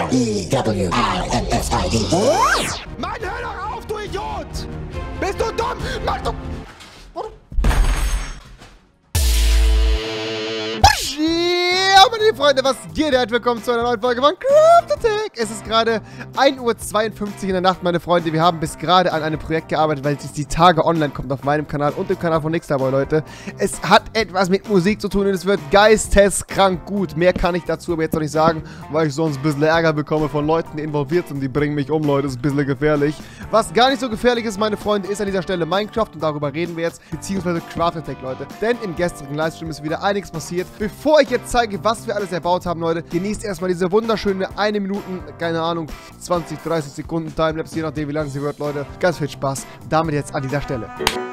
R-E-W-I-N-F-I-D. Mann, hör doch auf, du Idiot! Bist du dumm? Mann, du... Ja, meine lieben Freunde, was geht? Herzlich willkommen zu einer neuen Folge von Craft-A-Tech. Es ist gerade 1:52 Uhr in der Nacht, meine Freunde. Wir haben bis gerade an einem Projekt gearbeitet, weil es die Tage online kommt auf meinem Kanal und dem Kanal von Nixterboy, Leute. Es hat etwas mit Musik zu tun und es wird geisteskrank gut. Mehr kann ich dazu aber jetzt noch nicht sagen, weil ich sonst ein bisschen Ärger bekomme von Leuten, die involviert sind. Die bringen mich um, Leute. Das ist ein bisschen gefährlich. Was gar nicht so gefährlich ist, meine Freunde, ist an dieser Stelle Minecraft und darüber reden wir jetzt, beziehungsweise Craft-A-Tech, Leute. Denn im gestrigen Livestream ist wieder einiges passiert. Bevor ich jetzt zeige, was wir alles erbaut haben, Leute, genießt erstmal diese wunderschöne 1 Minute, keine Ahnung, 20, 30 Sekunden Timelapse, je nachdem wie lang sie wird, Leute. Ganz viel Spaß damit jetzt an dieser Stelle.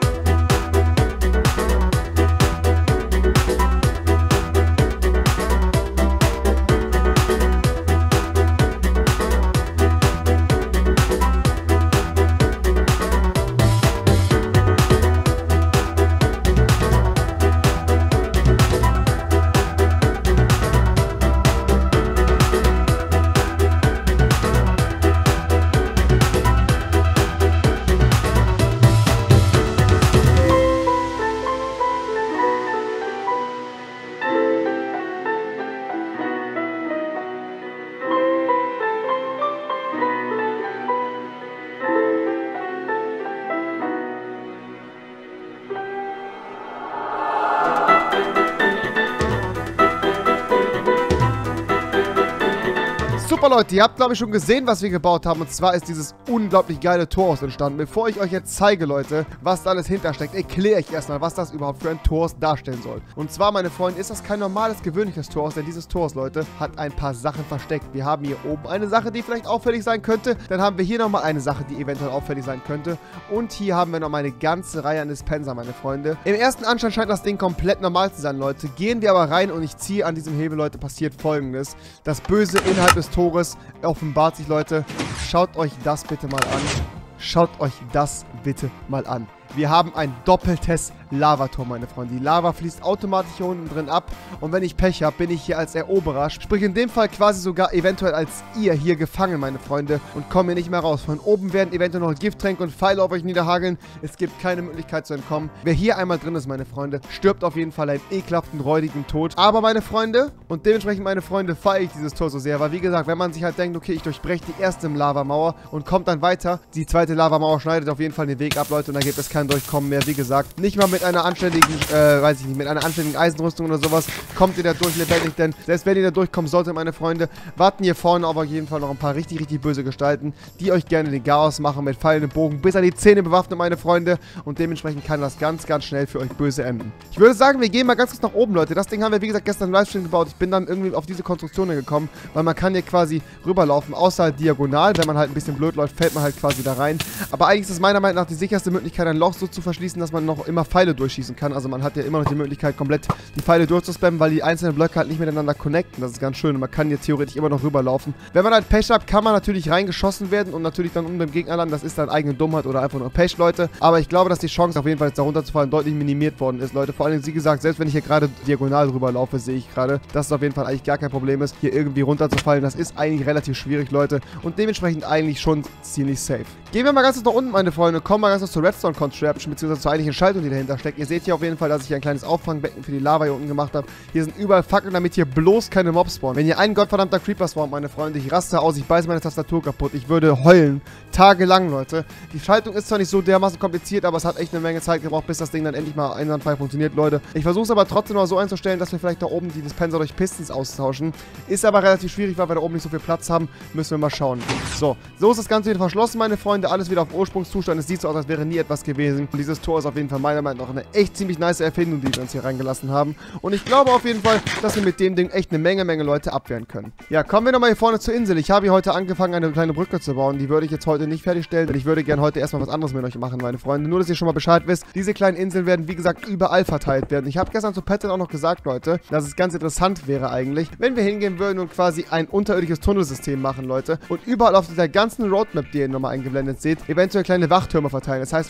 Super, Leute, ihr habt, glaube ich, schon gesehen, was wir gebaut haben. Und zwar ist dieses unglaublich geile Torhaus entstanden. Bevor ich euch jetzt zeige, Leute, was da alles hintersteckt, erkläre ich erstmal, was das überhaupt für ein Torhaus darstellen soll. Und zwar, meine Freunde, ist das kein normales, gewöhnliches Torhaus, denn dieses Torhaus, Leute, hat ein paar Sachen versteckt. Wir haben hier oben eine Sache, die vielleicht auffällig sein könnte. Dann haben wir hier nochmal eine Sache, die eventuell auffällig sein könnte. Und hier haben wir nochmal eine ganze Reihe an Dispenser, meine Freunde. Im ersten Anschein scheint das Ding komplett normal zu sein, Leute. Gehen wir aber rein und ich ziehe an diesem Hebel, Leute, passiert Folgendes. Das Böse innerhalb des Tores offenbart sich, Leute. Schaut euch das bitte mal an. Schaut euch das bitte mal an. Wir haben ein doppeltes Lavator, meine Freunde. Die Lava fließt automatisch hier unten drin ab. Und wenn ich Pech habe, bin ich hier als Eroberer. Sprich in dem Fall quasi sogar eventuell als ihr hier gefangen, meine Freunde. Und komme hier nicht mehr raus. Von oben werden eventuell noch Gifttränke und Pfeile auf euch niederhageln. Es gibt keine Möglichkeit zu entkommen. Wer hier einmal drin ist, meine Freunde, stirbt auf jeden Fall einen ekelhaften, räudigen Tod. Aber meine Freunde, und dementsprechend meine Freunde, feiere ich dieses Tor so sehr. Weil wie gesagt, wenn man sich halt denkt, okay, ich durchbreche die erste Lavamauer und kommt dann weiter. Die zweite Lavamauer schneidet auf jeden Fall den Weg ab, Leute. Und da gibt es kein Durchkommen mehr. Wie gesagt, nicht mal mit einer anständigen, weiß ich nicht, mit einer anständigen Eisenrüstung oder sowas kommt ihr da durch lebendig, denn selbst wenn ihr da durchkommen solltet, meine Freunde, warten hier vorne auf jeden Fall noch ein paar richtig, richtig böse Gestalten, die euch gerne den Chaos machen mit Pfeilen und Bogen bis an die Zähne bewaffnet, meine Freunde, und dementsprechend kann das ganz, ganz schnell für euch böse enden. Ich würde sagen, wir gehen mal ganz kurz nach oben, Leute. Das Ding haben wir, wie gesagt, gestern im Livestream gebaut. Ich bin dann irgendwie auf diese Konstruktionen gekommen, weil man kann hier quasi rüberlaufen, außer halt diagonal. Wenn man halt ein bisschen blöd läuft, fällt man halt quasi da rein. Aber eigentlich ist es meiner Meinung nach die sicherste Möglichkeit, ein Loch so zu verschließen, dass man noch immer Pfeile durchschießen kann. Also man hat ja immer noch die Möglichkeit, komplett die Pfeile durchzuspammen, weil die einzelnen Blöcke halt nicht miteinander connecten. Das ist ganz schön und man kann hier theoretisch immer noch rüberlaufen. Wenn man halt Pech hat, kann man natürlich reingeschossen werden und natürlich dann beim Gegner landen. Das ist dann eigene Dummheit oder einfach nur Pech, Leute. Aber ich glaube, dass die Chance auf jeden Fall jetzt da runterzufallen deutlich minimiert worden ist, Leute. Vor allem, wie gesagt, selbst wenn ich hier gerade diagonal rüberlaufe, sehe ich gerade, dass es auf jeden Fall eigentlich gar kein Problem ist, hier irgendwie runterzufallen. Das ist eigentlich relativ schwierig, Leute. Und dementsprechend eigentlich schon ziemlich safe. Gehen wir mal ganz kurz nach unten, meine Freunde. Kommen wir ganz kurz zur Redstone Contraption, beziehungsweise zur eigentlichen Schaltung, die dahinter steckt. Ihr seht hier auf jeden Fall, dass ich hier ein kleines Auffangbecken für die Lava hier unten gemacht habe. Hier sind überall Fackeln, damit hier bloß keine Mobs spawnen. Wenn hier ein gottverdammter Creeper spawnt, meine Freunde, ich raste aus, ich beiße meine Tastatur kaputt. Ich würde heulen. Tagelang, Leute. Die Schaltung ist zwar nicht so dermaßen kompliziert, aber es hat echt eine Menge Zeit gebraucht, bis das Ding dann endlich mal einwandfrei funktioniert, Leute. Ich versuche es aber trotzdem mal so einzustellen, dass wir vielleicht da oben die Dispenser durch Pistons austauschen. Ist aber relativ schwierig, weil wir da oben nicht so viel Platz haben. Müssen wir mal schauen. So ist das Ganze wieder verschlossen, meine Freunde. Alles wieder auf Ursprungszustand. Es sieht so aus, als wäre nie etwas gewesen. Und dieses Tor ist auf jeden Fall meiner Meinung nach eine echt ziemlich nice Erfindung, die wir uns hier reingelassen haben. Und ich glaube auf jeden Fall, dass wir mit dem Ding echt eine Menge Leute abwehren können. Ja, kommen wir nochmal hier vorne zur Insel. Ich habe hier heute angefangen, eine kleine Brücke zu bauen. Die würde ich jetzt heute nicht fertigstellen, denn ich würde gerne heute erstmal was anderes mit euch machen, meine Freunde. Nur, dass ihr schon mal Bescheid wisst. Diese kleinen Inseln werden, wie gesagt, überall verteilt werden. Ich habe gestern zu Patrick auch noch gesagt, Leute, dass es ganz interessant wäre eigentlich, wenn wir hingehen würden und quasi ein unterirdisches Tunnelsystem machen, Leute. Und überall auf dieser ganzen Roadmap, die ihr nochmal eingeblendet seht, eventuell kleine Wachtürme verteilen. Das heißt, wir haben dann quasi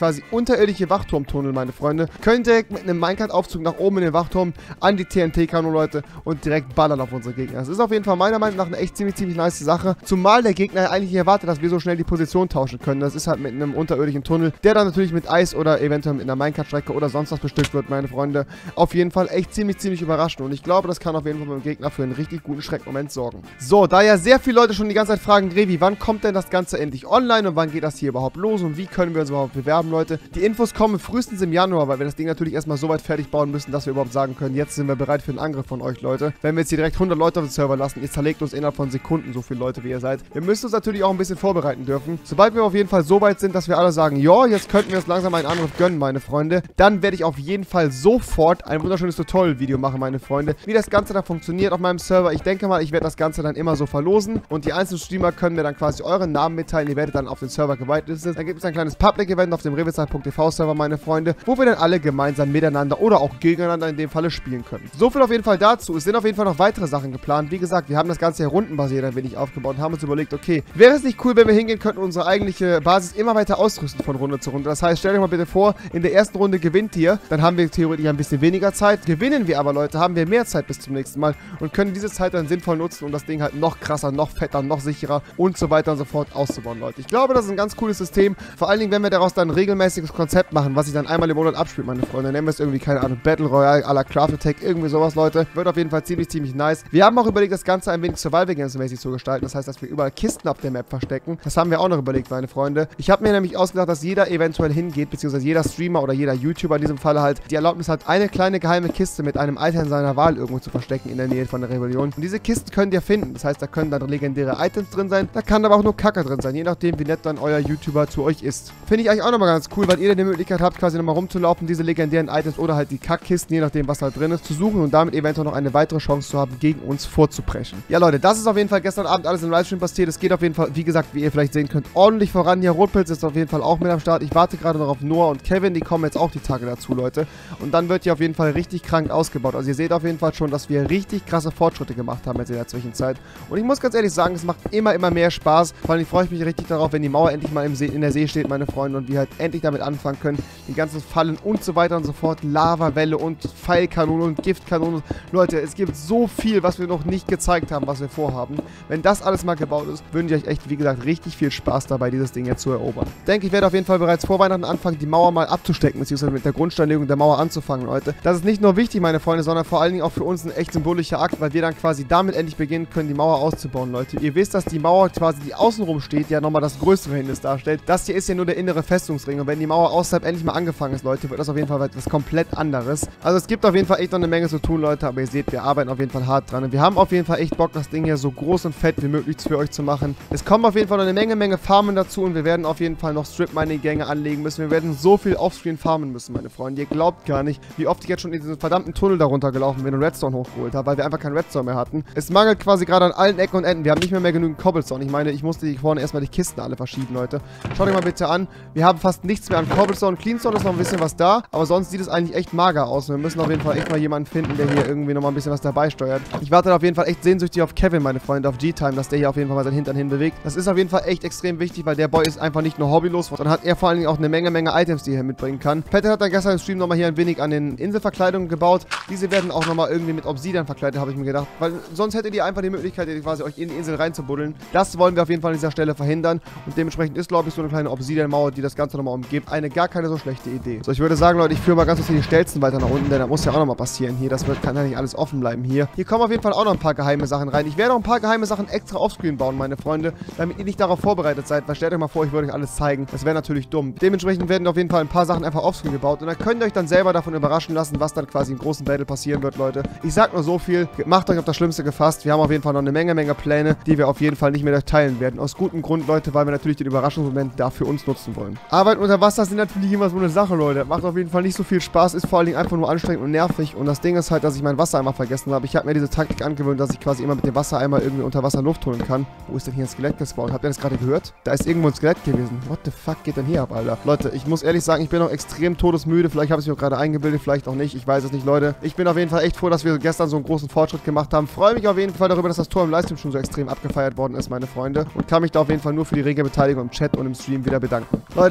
quasi unterirdische Wachturmtunnel, meine Freunde. Könnt direkt mit einem Minecart-Aufzug nach oben in den Wachturm an die TNT-Kanone, Leute, und direkt ballern auf unsere Gegner. Das ist auf jeden Fall meiner Meinung nach eine echt ziemlich nice Sache. Zumal der Gegner eigentlich nicht erwartet, dass wir so schnell die Position tauschen können. Das ist halt mit einem unterirdischen Tunnel, der dann natürlich mit Eis oder eventuell mit einer Minecart-Strecke oder sonst was bestückt wird, meine Freunde. Auf jeden Fall echt ziemlich überraschend. Und ich glaube, das kann auf jeden Fall beim Gegner für einen richtig guten Schreckmoment sorgen. So, da ja sehr viele Leute schon die ganze Zeit fragen, Revi, wann kommt denn das Ganze endlich online und wann geht das hier überhaupt los und wie können wir uns überhaupt bewerben, Leute? Die Infos kommen frühestens im Januar, weil wir das Ding natürlich erstmal so weit fertig bauen müssen, dass wir überhaupt sagen können, jetzt sind wir bereit für einen Angriff von euch, Leute. Wenn wir jetzt hier direkt 100 Leute auf den Server lassen, ihr zerlegt uns innerhalb von Sekunden so viele Leute, wie ihr seid. Wir müssen uns natürlich auch ein bisschen vorbereiten dürfen. Sobald wir auf jeden Fall so weit sind, dass wir alle sagen, ja, jetzt könnten wir uns langsam einen Angriff gönnen, meine Freunde, dann werde ich auf jeden Fall sofort ein wunderschönes Tutorial-Video machen, meine Freunde, wie das Ganze da funktioniert auf meinem Server. Ich denke mal, ich werde das Ganze dann immer so verlosen und die einzelnen Streamer können mir dann quasi euren Namen mitteilen. Ihr werdet dann auf den Server gewitelistet. Dann gibt es ein kleines Public-Event auf dem revezeit.tv-Server, meine Freunde, wo wir dann alle gemeinsam miteinander oder auch gegeneinander in dem Falle spielen können. So viel auf jeden Fall dazu. Es sind auf jeden Fall noch weitere Sachen geplant. Wie gesagt, wir haben das Ganze ja rundenbasiert ein wenig aufgebaut und haben uns überlegt, okay, wäre es nicht cool, wenn wir hingehen könnten und unsere eigentliche Basis immer weiter ausrüsten von Runde zu Runde. Das heißt, stellt euch mal bitte vor, in der ersten Runde gewinnt ihr, dann haben wir theoretisch ein bisschen weniger Zeit. Gewinnen wir aber, Leute, haben wir mehr Zeit bis zum nächsten Mal und können diese Zeit dann sinnvoll nutzen, um das Ding halt noch krasser, noch fetter, noch sicherer und so weiter und so fort auszubauen, Leute. Ich glaube, das ist ein ganz cooles System. Vor allen Dingen, wenn wir daraus dann ein regelmäßiges Konzept machen, was sich dann einmal im Monat abspielt, meine Freunde. Nennen wir es irgendwie, keine Ahnung, Battle Royale à la Craft Attack, irgendwie sowas, Leute. Wird auf jeden Fall ziemlich nice. Wir haben auch überlegt, das Ganze ein wenig Survival-Games-mäßig zu gestalten. Das heißt, dass wir überall Kisten auf der Map verstecken. Das haben wir auch noch überlegt, meine Freunde. Ich habe mir nämlich ausgedacht, dass jeder eventuell hingeht, beziehungsweise jeder Streamer oder jeder YouTuber in diesem Falle halt die Erlaubnis hat, eine kleine geheime Kiste mit einem Item seiner Wahl irgendwo zu verstecken in der Nähe von der Rebellion. Und diese Kisten könnt ihr finden. Das heißt, da können dann legendäre Items drin sein. Da kann aber auch nur Kacke drin sein, je nachdem, wie nett dann euer YouTuber zu euch ist. Finde ich eigentlich auch nochmal ganz cool, weil ihr dann die Möglichkeit habt, quasi nochmal rumzulaufen, diese legendären Items oder halt die Kackkisten, je nachdem, was halt drin ist, zu suchen und damit eventuell noch eine weitere Chance zu haben, gegen uns vorzubrechen. Ja, Leute, das ist auf jeden Fall gestern Abend alles im Livestream passiert. Es geht auf jeden Fall, wie gesagt, wie ihr vielleicht sehen könnt, ordentlich voran. Hier Rotpilz ist auf jeden Fall auch mit am Start. Ich warte gerade noch auf Noah und Kevin, die kommen jetzt auch die Tage dazu, Leute. Und dann wird hier auf jeden Fall richtig krank ausgebaut. Also ihr seht auf jeden Fall schon, dass wir richtig krasse Fortschritte gemacht haben jetzt in der Zwischenzeit. Und ich muss ganz ehrlich sagen, es macht immer mehr Spaß. Vor allem freue ich mich richtig darauf, wenn die Mauer endlich mal in der See steht, meine Freunde, und wir halt endlich damit anfangen können, die ganzen Fallen und so weiter und so fort, Lavawelle und Pfeilkanonen und Giftkanonen. Leute, es gibt so viel, was wir noch nicht gezeigt haben, was wir vorhaben. Wenn das alles mal gebaut ist, wünsche ich euch echt, wie gesagt, richtig viel Spaß dabei, dieses Ding jetzt zu erobern. Ich denke, ich werde auf jeden Fall bereits vor Weihnachten anfangen, die Mauer mal abzustecken, beziehungsweise mit der Grundsteinlegung der Mauer anzufangen, Leute. Das ist nicht nur wichtig, meine Freunde, sondern vor allen Dingen auch für uns ein echt symbolischer Akt, weil wir dann quasi damit endlich beginnen können, die Mauer auszubauen, Leute. Ihr wisst, dass die Mauer quasi, die außenrum steht, ja nochmal das größere Hindernis darstellt. Das hier ist ja nur der innere Festungsring und wenn die Mauer außerhalb endlich mal angefangen ist, Leute, wird das auf jeden Fall etwas komplett anderes. Also es gibt auf jeden Fall echt noch eine Menge zu tun, Leute, aber ihr seht, wir arbeiten auf jeden Fall hart dran und wir haben auf jeden Fall echt Bock, das Ding hier so groß und fett wie möglich für euch zu machen. Es kommen auf jeden Fall noch eine Menge Farmen dazu und wir werden auf jeden Fall noch Strip-Mining-Gänge anlegen müssen. Wir werden so viel Offscreen farmen müssen, meine Freunde. Ihr glaubt gar nicht, wie oft ich jetzt schon in diesen verdammten Tunnel darunter gelaufen bin und Redstone hochgeholt habe, weil wir einfach keinen Redstone mehr hatten. Es mangelt quasi gerade an allen Ecken und Enden. Wir haben nicht mehr genügend Cobblestone. Ich meine, ich musste hier vorne erstmal die Kisten alle verschieben, Leute. Schaut euch mal bitte an. Wir haben fast nichts mehr an Cobblestone. Cleanstone ist noch ein bisschen was da, aber sonst sieht es eigentlich echt mager aus. Wir müssen auf jeden Fall echt mal jemanden finden, der hier irgendwie nochmal ein bisschen was dabei steuert. Ich warte auf jeden Fall echt sehnsüchtig auf Kevin, meine Freunde, auf G-Time, dass der hier auf jeden Fall mal seinen Hintern hinbewegt. Das ist auf jeden Fall echt extrem wichtig, weil der Boy ist einfach nicht nur hobbylos, sondern hat er vor allen Dingen auch eine Menge Items, die er hier mitbringen kann. Petter hat dann gestern im Stream nochmal hier ein wenig an den Inselverkleidungen gebaut. Diese werden auch nochmal irgendwie mit Obsidian verkleidet, habe ich mir gedacht. Weil sonst hättet ihr einfach die Möglichkeit, quasi euch in die Insel reinzubuddeln. Das wollen wir auf jeden Fall an dieser Stelle verhindern. Und dementsprechend ist, glaube ich, so eine kleine Obsidian-Mauer, die das Ganze nochmal umgibt, eine gar keine so schlechte Idee. So, ich würde sagen, Leute, ich führe mal ganz kurz hier die Stelzen weiter nach unten, denn da muss ja auch nochmal passieren hier. Kann ja nicht alles offen bleiben hier. Hier kommen auf jeden Fall auch noch ein paar geheime Sachen rein. Ich werde auch ein paar geheime Sachen extra offscreen bauen, meine Freunde, damit ihr nicht darauf vorbereitet seid. Weil stellt euch mal vor, ich würde euch alles zeigen. Das wäre natürlich dumm. Dementsprechend werden auf jeden Fall ein paar Sachen einfach offscreen gebaut. Und dann könnt ihr euch dann selber davon überraschen lassen, was dann quasi im großen Battle passieren wird, Leute. Ich sag nur so viel. Macht euch auf das Schlimmste gefasst. Wir haben auf jeden Fall noch eine Menge Pläne, die wir auf jeden Fall nicht mehr teilen werden. Aus gutem Grund, Leute, weil wir natürlich den Überraschungsmoment da für uns nutzen wollen. Arbeit unter Wasser sind natürlich immer so eine Sache, Leute. Macht auf jeden Fall nicht so viel Spaß, ist vor allen Dingen einfach nur anstrengend und nervig. Und das Ding ist halt, dass ich meinen Wassereimer vergessen habe. Ich habe mir diese Taktik angewöhnt, dass ich quasi immer mit dem Wassereimer irgendwie unter Wasser Luft holen kann. Wo ist denn hier ein Skelett gespawnt? Habt ihr das gerade gehört? Da ist irgendwo ein Skelett gewesen. What the fuck geht denn hier ab, Alter? Leute, ich muss ehrlich sagen, ich bin noch extrem todesmüde. Vielleicht habe ich mich auch gerade eingebildet, vielleicht auch nicht. Ich weiß es nicht, Leute. Ich bin auf jeden Fall echt froh, dass wir gestern so einen großen Fortschritt gemacht haben. Freue mich auf jeden Fall darüber, dass das Tor im Livestream schon so extrem abgefeiert worden ist, meine Freunde. Und kann mich da auf jeden Fall nur für die rege Beteiligung im Chat und im Stream wieder bedanken. Leute, ich würde sagen,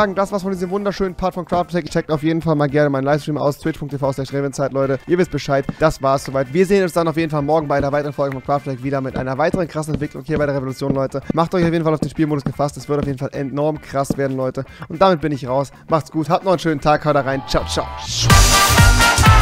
sagen, das war's von diesem wunderschönen Part von Craftotech. Checkt auf jeden Fall mal gerne meinen Livestream aus, twitch.tv/Reventzeit, Leute. Ihr wisst Bescheid, das war's soweit. Wir sehen uns dann auf jeden Fall morgen bei einer weiteren Folge von Craftotech wieder mit einer weiteren krassen Entwicklung hier bei der Revolution, Leute. Macht euch auf jeden Fall auf den Spielmodus gefasst. Es wird auf jeden Fall enorm krass werden, Leute. Und damit bin ich raus. Macht's gut, habt noch einen schönen Tag, haut da rein. Ciao, ciao.